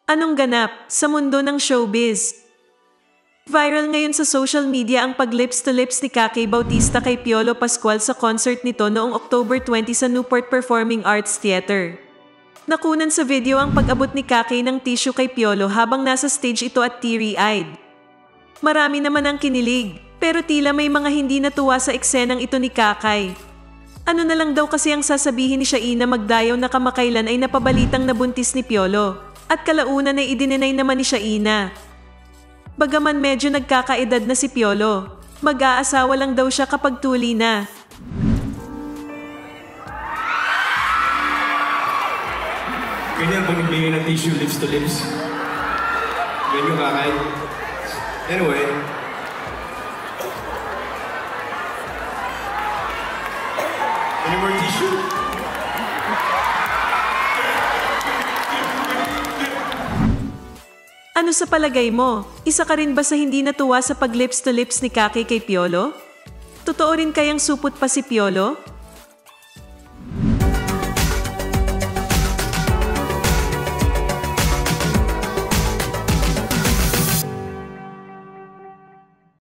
Anong ganap sa mundo ng showbiz? Viral ngayon sa social media ang pag-lips-to-lips ni Kaki Bautista kay Piolo Pascual sa concert nito noong October 20 sa Newport Performing Arts Theater. Nakunan sa video ang pag-abot ni Kaki ng tissue kay Piolo habang nasa stage ito at teary-eyed. Marami naman ang kinilig, pero tila may mga hindi natuwa sa eksenang ito ni Kakay. Ano na lang daw kasi ang sasabihin ni Shaina Magdayaw na kamakailan ay napabalitang nabuntis ni Piolo, at kalaunan ay idinenay naman ni Shaina. Bagaman medyo nagkakaedad na si Piolo, mag-aasawa lang daw siya kapag tuli na. Ganyan ba nagbigay ng tissue lips to lips? Ganyan yung Kakay. Anyway. Any more tissue? Ano sa palagay mo? Isa ka rin ba sa hindi natuwa sa pag-lips to lips ni Kaki kay Piolo? Totoo rin kayang supot pa si Piolo?